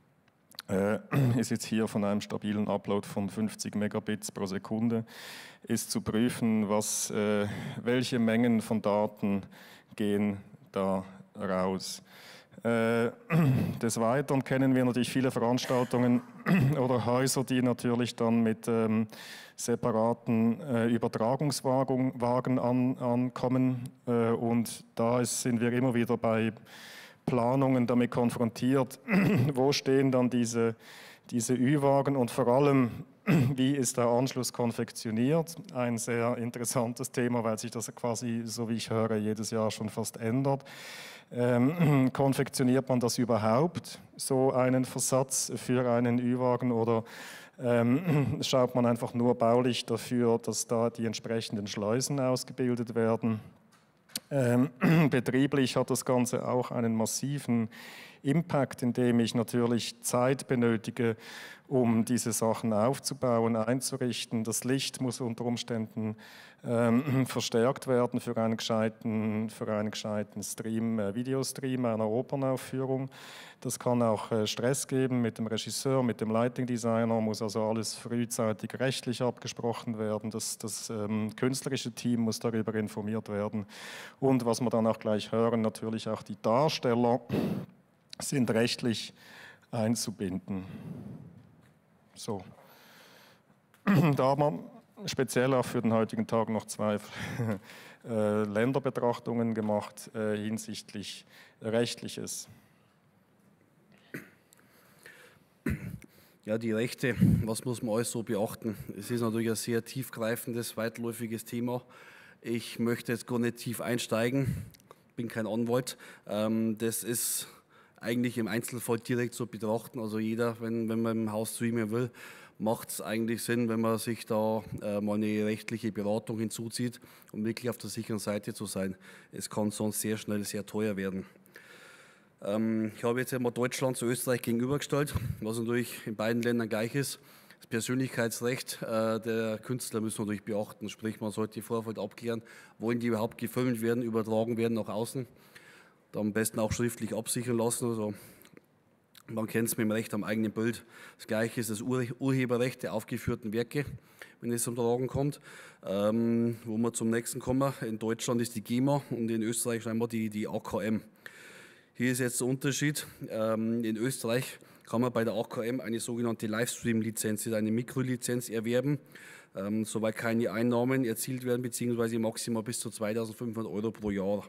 ist jetzt hier von einem stabilen Upload von 50 Megabits pro Sekunde, ist zu prüfen, welche Mengen von Daten gehen da raus. Des Weiteren kennen wir natürlich viele Veranstaltungen oder Häuser, die natürlich dann mit separaten Übertragungswagen ankommen und da sind wir immer wieder bei Planungen damit konfrontiert, wo stehen dann diese Ü-Wagen und vor allem, wie ist der Anschluss konfektioniert? Ein sehr interessantes Thema, weil sich das quasi, so wie ich höre, jedes Jahr schon fast ändert. Konfektioniert man das überhaupt, so einen Versatz für einen Ü-Wagen oder schaut man einfach nur baulich dafür, dass da die entsprechenden Schleusen ausgebildet werden? Betrieblich hat das Ganze auch einen massiven Impact, indem ich natürlich Zeit benötige, um diese Sachen aufzubauen, einzurichten. Das Licht muss unter Umständen verstärkt werden für einen gescheiten Stream, Videostream einer Opernaufführung. Das kann auch Stress geben mit dem Regisseur, mit dem Lighting Designer, muss also alles frühzeitig rechtlich abgesprochen werden. Das künstlerische Team muss darüber informiert werden. Und was wir dann auch gleich hören, natürlich auch die Darsteller sind rechtlich einzubinden. So. Da haben wir speziell auch für den heutigen Tag noch zwei Länderbetrachtungen gemacht hinsichtlich Rechtliches. Ja, die Rechte, was muss man alles so beachten? Es ist natürlich ein sehr tiefgreifendes, weitläufiges Thema. Ich möchte jetzt gar nicht tief einsteigen, bin kein Anwalt. Das ist eigentlich im Einzelfall direkt zu betrachten. Also jeder, wenn man im Haus streamen will, macht es eigentlich Sinn, wenn man sich da mal eine rechtliche Beratung hinzuzieht, um wirklich auf der sicheren Seite zu sein. Es kann sonst sehr schnell sehr teuer werden. Ich habe jetzt einmal Deutschland zu Österreich gegenübergestellt, was natürlich in beiden Ländern gleich ist. Das Persönlichkeitsrecht der Künstler müssen wir natürlich beachten, sprich man sollte im Vorfeld abklären, wollen die überhaupt gefilmt werden, übertragen werden nach außen, da am besten auch schriftlich absichern lassen. Also man kennt es mit dem Recht am eigenen Bild. Das gleiche ist das Urheberrecht der aufgeführten Werke, wenn es zum Tragen kommt. Wo wir zum nächsten kommen, in Deutschland ist die GEMA und in Österreich scheinbar die AKM. Hier ist jetzt der Unterschied. In Österreich kann man bei der AKM eine sogenannte Livestream-Lizenz, eine Mikrolizenz erwerben, soweit keine Einnahmen erzielt werden, beziehungsweise maximal bis zu 2.500 € pro Jahr.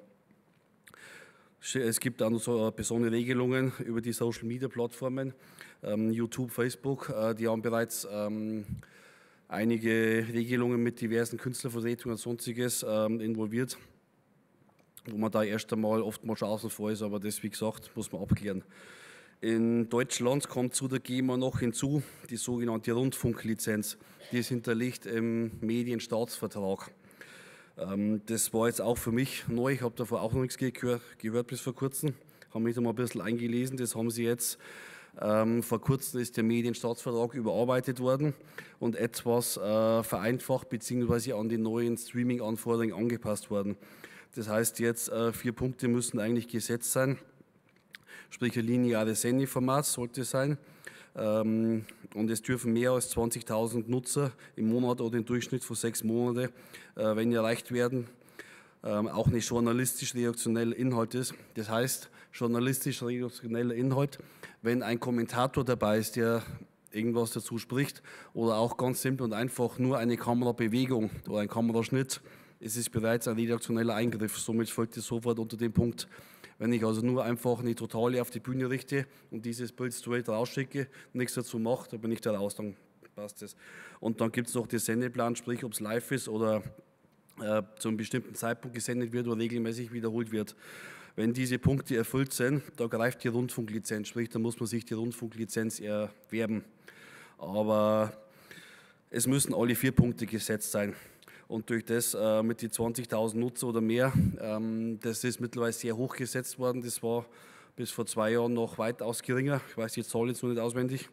Es gibt auch noch so besondere Regelungen über die Social-Media-Plattformen, YouTube, Facebook, die haben bereits einige Regelungen mit diversen Künstlervertretungen und Sonstiges involviert, wo man da erst einmal oftmals außen vor ist, aber das, wie gesagt, muss man abklären. In Deutschland kommt zu der GEMA noch hinzu die sogenannte Rundfunklizenz, die ist hinterlegt im Medienstaatsvertrag. Das war jetzt auch für mich neu, ich habe davor auch noch nichts gehört bis vor kurzem, habe mich da mal ein bisschen eingelesen, das haben sie jetzt, vor kurzem ist der Medienstaatsvertrag überarbeitet worden und etwas vereinfacht bzw. an die neuen Streaming-Anforderungen angepasst worden. Das heißt jetzt, 4 Punkte müssen eigentlich gesetzt sein, sprich ein lineares Sendeformat sollte sein und es dürfen mehr als 20.000 Nutzer im Monat oder im Durchschnitt von 6 Monaten, wenn erreicht werden, auch eine journalistisch-redaktionelle Inhalt ist. Das heißt, journalistisch-redaktioneller Inhalt, wenn ein Kommentator dabei ist, der irgendwas dazu spricht oder auch ganz simpel und einfach nur eine Kamerabewegung oder ein Kameraschnitt, es ist bereits ein redaktioneller Eingriff, somit fällt es sofort unter den Punkt. Wenn ich also nur einfach eine Totale auf die Bühne richte und dieses Bild straight rausschicke, nichts dazu mache, dann bin ich da raus, dann passt es. Und dann gibt es noch den Sendeplan, sprich ob es live ist oder zu einem bestimmten Zeitpunkt gesendet wird oder regelmäßig wiederholt wird. Wenn diese Punkte erfüllt sind, da greift die Rundfunklizenz, sprich da muss man sich die Rundfunklizenz erwerben. Aber es müssen alle 4 Punkte gesetzt sein. Und durch das mit die 20.000 Nutzer oder mehr, das ist mittlerweile sehr hoch gesetzt worden. Das war bis vor 2 Jahren noch weitaus geringer. Ich weiß die Zahl jetzt noch nicht auswendig.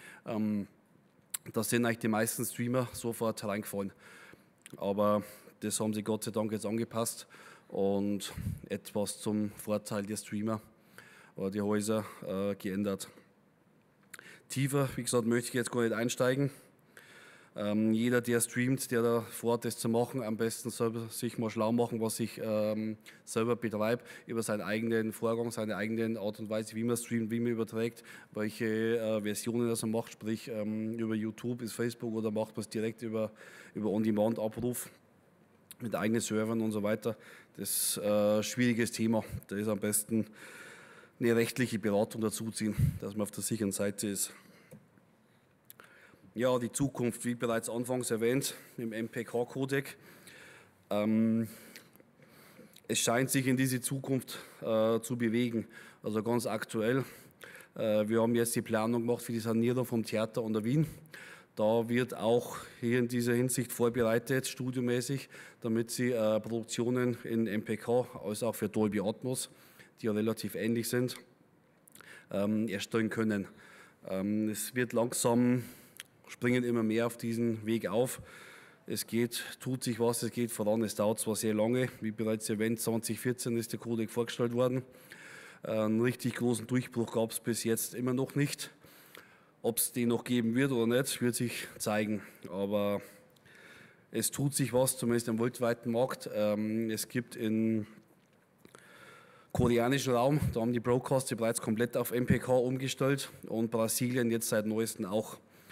Da sind eigentlich die meisten Streamer sofort hereingefallen. Aber das haben sie Gott sei Dank jetzt angepasst und etwas zum Vorteil der Streamer oder die Häuser geändert. Tiefer, wie gesagt, möchte ich jetzt gar nicht einsteigen. Jeder, der streamt, der da vorhat, das zu machen, am besten selber sich mal schlau machen, was ich selber betreibe, über seinen eigenen Vorgang, seine eigene Art und Weise, wie man streamt, wie man überträgt, welche Versionen er macht, sprich über YouTube, ist Facebook oder macht man es direkt über On-Demand-Abruf mit eigenen Servern und so weiter. Das ist ein schwieriges Thema. Da ist am besten eine rechtliche Beratung dazuziehen, dass man auf der sicheren Seite ist. Ja, die Zukunft, wie bereits anfangs erwähnt, im MPK-Kodex. Es scheint sich in diese Zukunft zu bewegen. Also ganz aktuell, wir haben jetzt die Planung gemacht für die Sanierung vom Theater an der Wien. Da wird auch hier in dieser Hinsicht vorbereitet, studiomäßig, damit Sie Produktionen in MPK, also auch für Dolby Atmos, die ja relativ ähnlich sind, erstellen können. Es wird langsam, springen immer mehr auf diesen Weg auf. Es tut sich was, es geht voran. Es dauert zwar sehr lange, wie bereits erwähnt, 2014 ist der Kodex vorgestellt worden. Einen richtig großen Durchbruch gab es bis jetzt immer noch nicht. Ob es den noch geben wird oder nicht, wird sich zeigen. Aber es tut sich was, zumindest im weltweiten Markt. Es gibt im koreanischen Raum, da haben die Broadcaster bereits komplett auf MPK umgestellt und Brasilien jetzt seit neuestem auch.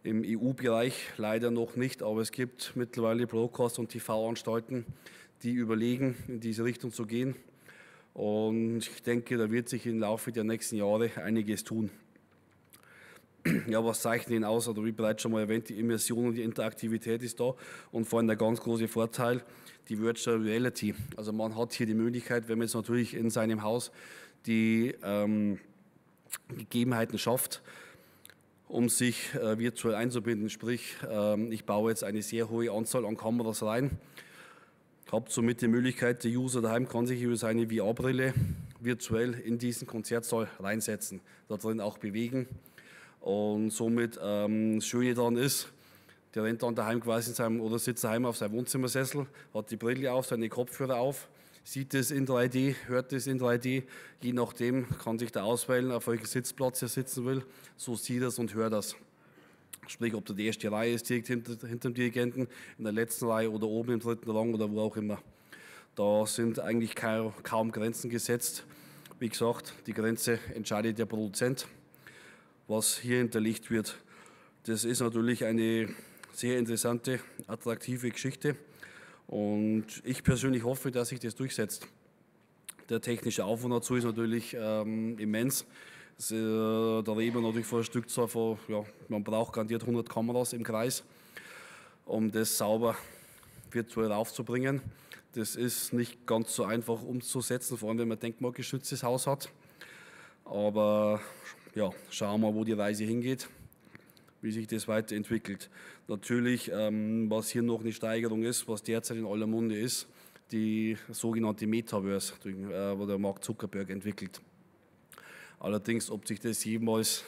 Im EU-Bereich leider noch nicht, aber es gibt mittlerweile Broadcast- und TV-Anstalten, die überlegen, in diese Richtung zu gehen. Und ich denke, da wird sich im Laufe der nächsten Jahre einiges tun. Ja, was zeichnet ihn aus? Oder wie bereits schon mal erwähnt, die Immersion und die Interaktivität ist da. Und vor allem der ganz große Vorteil, die Virtual Reality. Also man hat hier die Möglichkeit, wenn man jetzt natürlich in seinem Haus die Gegebenheiten schafft, um sich virtuell einzubinden. Sprich, ich baue jetzt eine sehr hohe Anzahl an Kameras rein, habe somit die Möglichkeit, der User daheim kann sich über seine VR-Brille virtuell in diesen Konzertsaal reinsetzen, da drin auch bewegen. Und somit das Schöne daran ist, der rennt dann daheim quasi in seinem, oder sitzt daheim auf seinem Wohnzimmersessel, hat die Brille auf, seine Kopfhörer auf, sieht es in 3D, hört es in 3D, je nachdem kann sich da auswählen, auf welchem Sitzplatz er sitzen will, so sieht er es und hört das. Sprich, ob da die erste Reihe ist, direkt hinter dem Dirigenten, in der letzten Reihe oder oben im dritten Rang oder wo auch immer. Da sind eigentlich kaum Grenzen gesetzt. Wie gesagt, die Grenze entscheidet der Produzent. Was hier hinterlegt wird, das ist natürlich eine sehr interessante, attraktive Geschichte. Und ich persönlich hoffe, dass sich das durchsetzt. Der technische Aufwand dazu ist natürlich immens. Da reden wir natürlich von einer Stückzahl von, ja, man braucht garantiert 100 Kameras im Kreis, um das sauber virtuell aufzubringen. Das ist nicht ganz so einfach umzusetzen, vor allem wenn man ein denkmalgeschütztes Haus hat. Aber ja, schauen wir mal, wo die Reise hingeht, wie sich das weiterentwickelt. Natürlich, was hier noch eine Steigerung ist, was derzeit in aller Munde ist, die sogenannte Metaverse, wo der Mark Zuckerberg entwickelt. Allerdings, ob sich das jemals,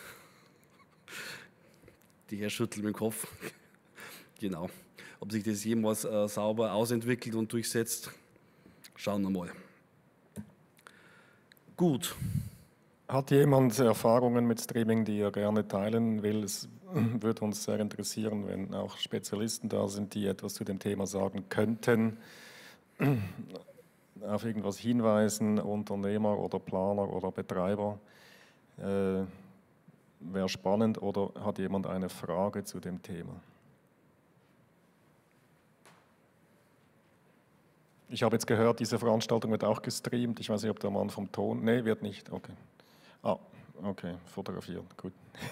die Herr schüttelt mit dem Kopf, genau, ob sich das jemals sauber ausentwickelt und durchsetzt, schauen wir mal. Gut. Hat jemand Erfahrungen mit Streaming, die er gerne teilen will? Es würde uns sehr interessieren, wenn auch Spezialisten da sind, die etwas zu dem Thema sagen könnten, auf irgendwas hinweisen, Unternehmer oder Planer oder Betreiber. Wäre spannend, oder hat jemand eine Frage zu dem Thema? Ich habe jetzt gehört, diese Veranstaltung wird auch gestreamt. Ich weiß nicht, ob der Mann vom Ton... Nee, wird nicht, okay. Ah, okay, fotografieren, gut.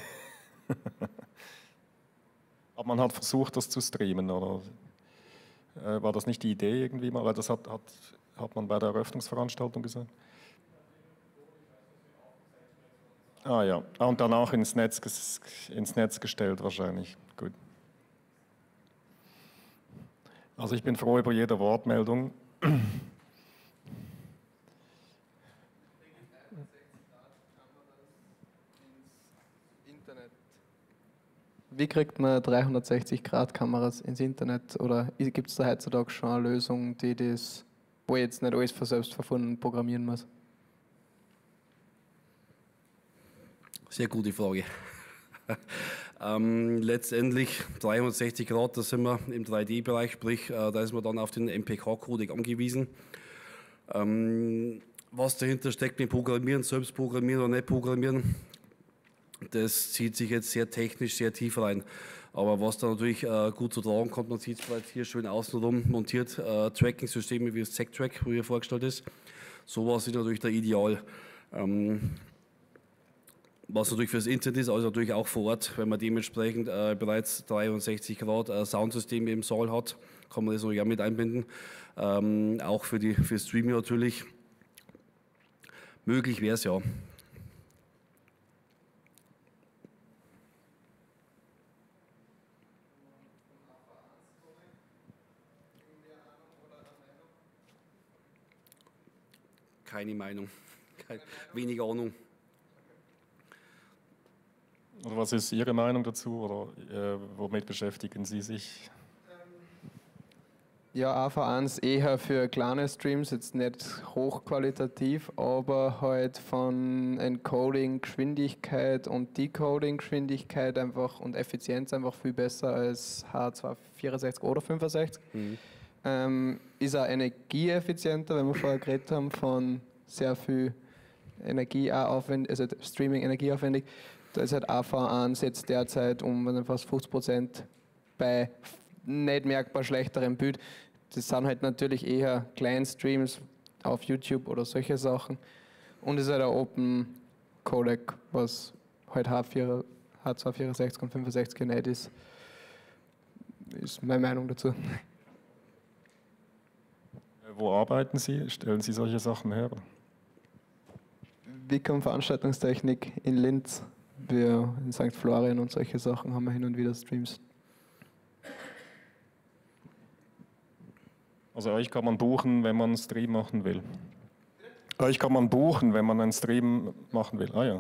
Aber man hat versucht, das zu streamen, oder war das nicht die Idee irgendwie mal? Weil das hat man bei der Eröffnungsveranstaltung gesagt. Ah ja, und danach ins Netz gestellt wahrscheinlich, gut. Also ich bin froh über jede Wortmeldung. Wie kriegt man 360-Grad-Kameras ins Internet? Oder gibt es da heutzutage schon eine Lösung, die das, wo ich jetzt nicht alles von selbst verfunden programmieren muss? Sehr gute Frage. Letztendlich 360 Grad, da sind wir im 3D-Bereich, sprich, da ist man dann auf den MPK-Codec angewiesen. Was dahinter steckt mit Programmieren, selbst programmieren oder nicht programmieren, das zieht sich jetzt sehr technisch, sehr tief rein. Aber was da natürlich gut zu tragen kommt, man sieht es hier schön außenrum montiert, Tracking-Systeme wie das ZecTrack, wo hier vorgestellt ist. Sowas ist natürlich der Ideal. Was natürlich für das Internet ist, also natürlich auch vor Ort, wenn man dementsprechend bereits 63 Grad Soundsystem im Saal hat, kann man das natürlich auch mit einbinden. Auch für Streaming natürlich. Möglich wäre es ja. Keine Meinung, wenig Ahnung. Oder was ist Ihre Meinung dazu, oder womit beschäftigen Sie sich? Ja, AV1 eher für kleine Streams, jetzt nicht hochqualitativ, aber halt von Encoding, Geschwindigkeit und Decoding Geschwindigkeit einfach und Effizienz einfach viel besser als H264 oder 65. Ist auch energieeffizienter, wenn wir vorher geredet haben, von sehr viel Energie aufwendig, also Streaming energieaufwendig. Da ist halt AV1 jetzt derzeit um fast 50% bei nicht merkbar schlechterem Bild. Das sind halt natürlich eher Client-Streams auf YouTube oder solche Sachen. Und es ist halt ein Open Codec, was halt H264 und 65 nicht ist. Ist meine Meinung dazu. Wo arbeiten Sie? Stellen Sie solche Sachen her? Wicom Veranstaltungstechnik in Linz. Wir in St. Florian und solche Sachen haben wir hin und wieder Streams. Also euch kann man buchen, wenn man einen Stream machen will. Euch kann man buchen, wenn man einen Stream machen will. Ah ja.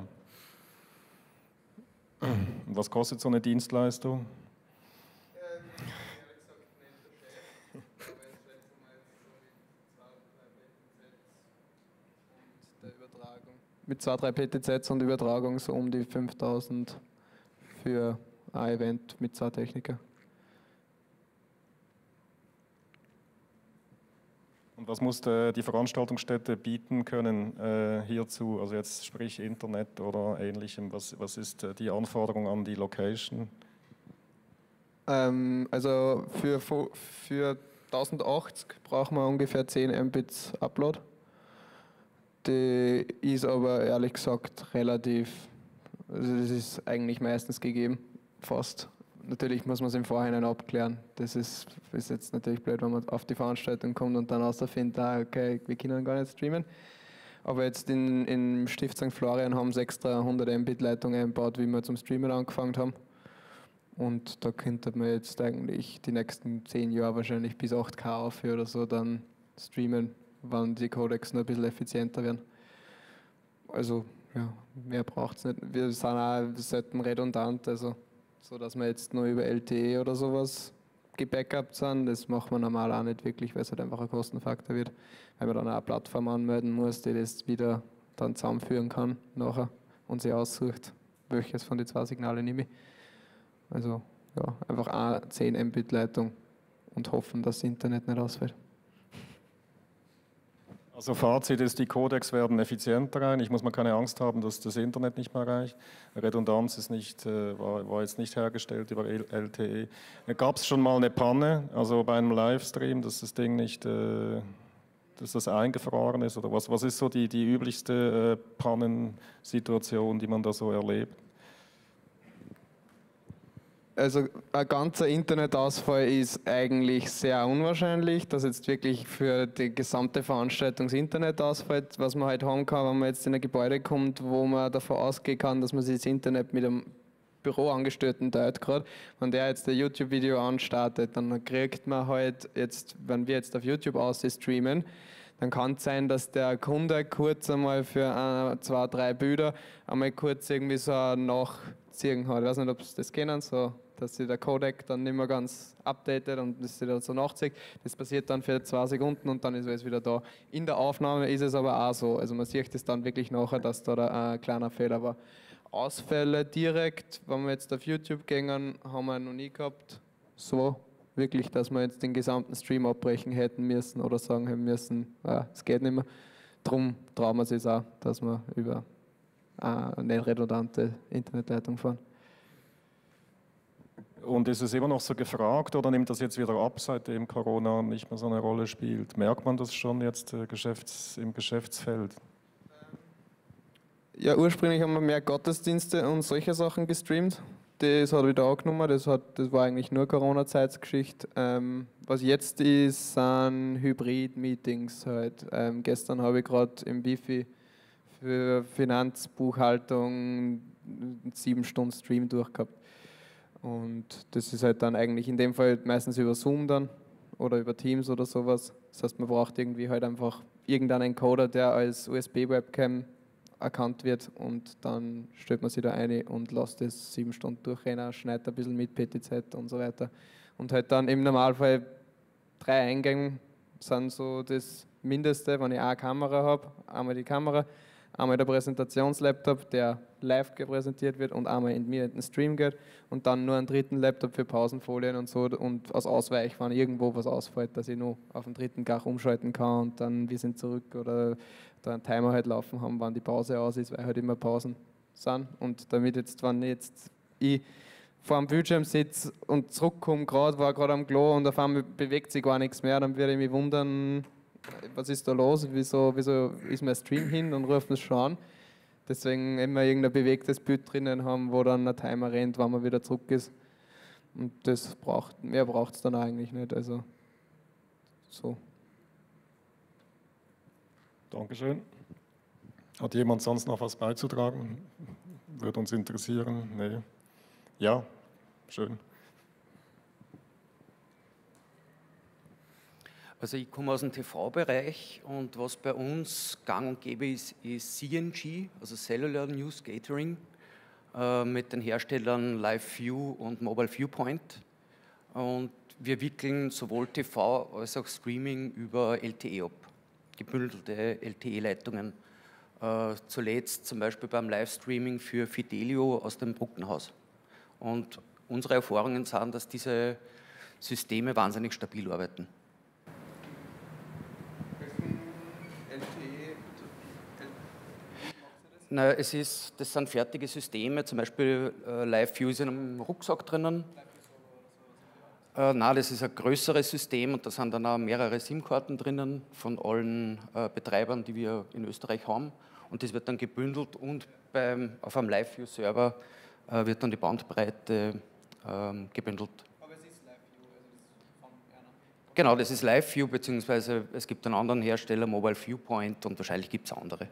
Und was kostet so eine Dienstleistung? Mit 2-3 PTZs und Übertragung so um die 5.000 für ein Event mit 2 Techniker. Und was muss die Veranstaltungsstätte bieten können hierzu? Also jetzt sprich Internet oder Ähnlichem. Was ist die Anforderung an die Location? Also für 1080 brauchen wir ungefähr 10 Mbits Upload. Die ist aber ehrlich gesagt relativ, also das ist eigentlich meistens gegeben, fast. Natürlich muss man es im Vorhinein abklären. Das ist jetzt natürlich blöd, wenn man auf die Veranstaltung kommt und dann herausfindet, okay, wir können gar nicht streamen. Aber jetzt im Stift St. Florian haben sie extra 100 Mbit Leitung eingebaut, wie wir zum Streamen angefangen haben. Und da könnte man jetzt eigentlich die nächsten 10 Jahre wahrscheinlich bis 8K aufhören oder so dann streamen, wenn die Codecs noch ein bisschen effizienter werden. Also ja, mehr braucht es nicht. Wir sind auch selten redundant, also so dass wir jetzt nur über LTE oder sowas gebackupt sind. Das machen wir normal auch nicht wirklich, weil es halt einfach ein Kostenfaktor wird, weil man dann auch eine Plattform anmelden muss, die das wieder dann zusammenführen kann nachher und sich aussucht, welches von den 2 Signalen nehme ich. Also ja, einfach eine 10 Mbit Leitung und hoffen, dass das Internet nicht ausfällt. Also Fazit ist, die Codecs werden effizienter rein. Ich muss mir keine Angst haben, dass das Internet nicht mehr reicht. Redundanz ist nicht, war jetzt nicht hergestellt über LTE. Gab es schon mal eine Panne, also bei einem Livestream, dass das Ding nicht, dass das eingefroren ist? Oder was ist so die üblichste Pannensituation, die man da so erlebt? Also ein ganzer Internetausfall ist eigentlich sehr unwahrscheinlich, dass jetzt wirklich für die gesamte Veranstaltung das Internet ausfällt. Was man halt haben kann, wenn man jetzt in ein Gebäude kommt, wo man davon ausgehen kann, dass man sich das Internet mit einem Büroangestellten teilt gerade. Wenn der jetzt ein YouTube-Video anstartet, dann kriegt man halt jetzt, wenn wir jetzt auf YouTube streamen, dann kann es sein, dass der Kunde kurz einmal für 2, 3 Bilder einmal kurz irgendwie so nachziehen hat. Ich weiß nicht, ob Sie das kennen, so, dass sich der Codec dann nicht mehr ganz updatet und das sich dann so nachzieht. Das passiert dann für 2 Sekunden und dann ist alles wieder da. In der Aufnahme ist es aber auch so. Also man sieht es dann wirklich nachher, dass da ein kleiner Fehler war. Ausfälle direkt, wenn wir jetzt auf YouTube gehen, haben wir noch nie gehabt. So wirklich, dass wir jetzt den gesamten Stream abbrechen hätten müssen oder sagen hätten müssen, es geht nicht mehr. Darum trauen wir es jetzt auch, dass wir über eine redundante Internetleitung fahren. Und ist es immer noch so gefragt oder nimmt das jetzt wieder ab, seitdem Corona nicht mehr so eine Rolle spielt? Merkt man das schon jetzt im Geschäftsfeld? Ja, ursprünglich haben wir mehr Gottesdienste und solche Sachen gestreamt. Das hat wieder angenommen, das war eigentlich nur Corona-Zeitsgeschichte. Was jetzt ist, sind Hybrid-Meetings halt. Gestern habe ich gerade im Wifi für Finanzbuchhaltung 7 Stunden Stream durchgehabt. Und das ist halt dann eigentlich in dem Fall meistens über Zoom dann oder über Teams oder sowas. Das heißt, man braucht irgendwie halt einfach irgendeinen Encoder, der als USB-Webcam erkannt wird und dann stellt man sich da ein und lässt das 7 Stunden durchrennen, schneidet ein bisschen mit PTZ und so weiter. Und halt dann im Normalfall 3 Eingänge sind so das Mindeste, wenn ich eine Kamera habe, einmal die Kamera, einmal der Präsentationslaptop, der live präsentiert wird und einmal in mir in den Stream geht und dann nur einen dritten Laptop für Pausenfolien und so und als Ausweich, wenn irgendwo was ausfällt, dass ich nur auf den dritten Gach umschalten kann und dann wir sind zurück oder da einen Timer halt laufen haben, wann die Pause aus ist, weil halt immer Pausen sind. Und damit jetzt, wenn ich vor dem Bildschirm sitze und zurückkomme, war gerade am Klo und auf einmal bewegt sich gar nichts mehr, dann würde ich mich wundern, was ist da los, wieso ist mein Stream hin und rufen es schon an. Deswegen immer irgendein bewegtes Bild drinnen haben, wo dann ein Timer rennt, wann man wieder zurück ist. Und mehr braucht es dann eigentlich nicht. Also so. Dankeschön. Hat jemand sonst noch was beizutragen? Würde uns interessieren. Nee. Ja, schön. Also ich komme aus dem TV-Bereich und was bei uns gang und gäbe ist CNG, also Cellular News Gathering, mit den Herstellern LiveView und Mobile Viewpoint. Und wir wickeln sowohl TV als auch Streaming über LTE ab, gebündelte LTE-Leitungen. Zuletzt zum Beispiel beim Livestreaming für Fidelio aus dem Bruckenhaus. Und unsere Erfahrungen sind, dass diese Systeme wahnsinnig stabil arbeiten. Na, das sind fertige Systeme, zum Beispiel LiveView ist in einem Rucksack drinnen. Nein, das ist ein größeres System und da sind dann auch mehrere SIM-Karten drinnen von allen Betreibern, die wir in Österreich haben. Und das wird dann gebündelt und auf einem LiveView-Server wird dann die Bandbreite gebündelt. Aber es ist LiveView, also das ist von einer. Genau, das ist LiveView, beziehungsweise es gibt einen anderen Hersteller, Mobile Viewpoint, und wahrscheinlich gibt es andere.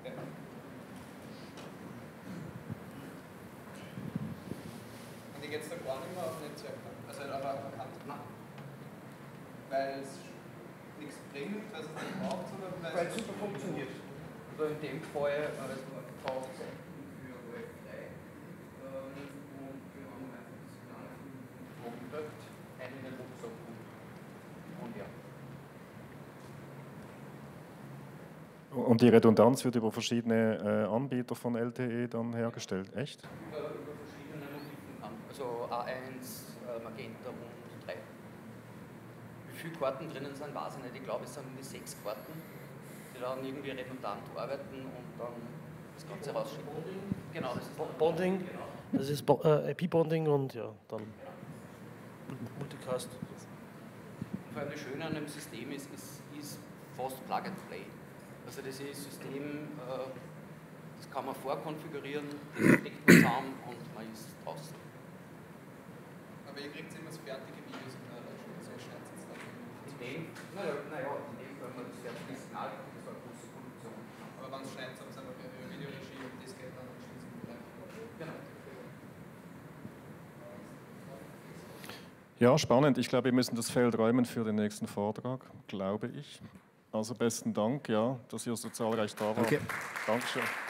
Jetzt da gar nicht mehr auf Netzwerk, also aber erkannt, nein. Weil es nichts bringt, weil es nicht braucht, oder weil es super funktioniert. Also in dem Fall braucht es für OF3 und wir haben einfach das Signal von Produkt einen in den Rucksack und ja. Und die Redundanz wird über verschiedene Anbieter von LTE dann hergestellt, echt? Über verschiedene Motiven, also A1, Magenta und 3. Wie viele Karten drinnen sind, weiß ich nicht. Ich glaube, es sind nur 6 Karten, die dann irgendwie redundant arbeiten und dann das Ganze rausschicken. Genau, das ist Bonding, das ist IP-Bonding und ja, dann Multicast. Und vor allem das Schöne an dem System ist fast Plug and Play. Also das ist System, das kann man vorkonfigurieren, das steckt man zusammen und man ist draußen. Aber ihr kriegt immer das fertige Video, also ihr schneidet es dann. Naja, in dem Fall man das fertige Signal, das ist eine große Produktion. Aber wenn es schneidet, dann sind wir über Videoregie und das geht dann anschließend live. Genau. Ja, spannend. Ich glaube, wir müssen das Feld räumen für den nächsten Vortrag, glaube ich. Also besten Dank, ja, dass ihr so zahlreich da wart. Danke. Dankeschön.